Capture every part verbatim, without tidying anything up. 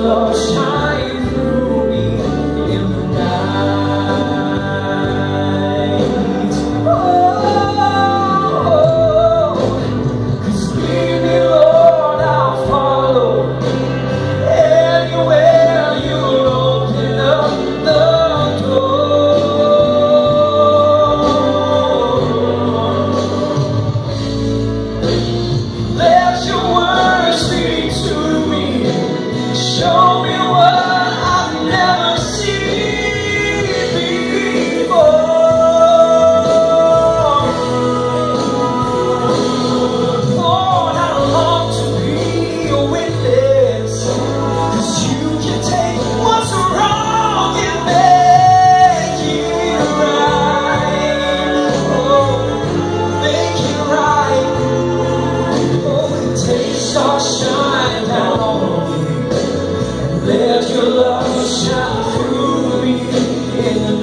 love shine through me in the night. Oh, 'cause lead me, Lord, I'll follow. Anywhere you'll open up the let your word speak to me. Show me what I've never seen before. Lord, I long to be a witness, 'cause you can take what's wrong and make it right. Oh, make it right. Daystar, shine down on me. Let your love shine through me in the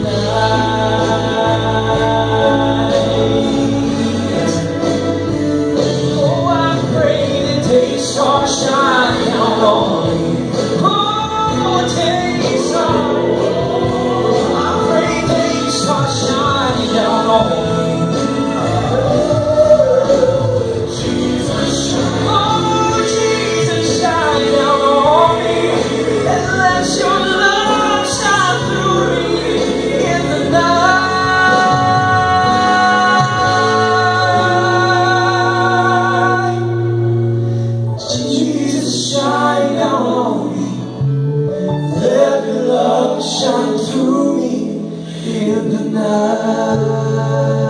night. Oh, I pray that Daystar, shine down on me. Oh, Daystar, I pray Daystar, shine down on me. Shine through me in the night.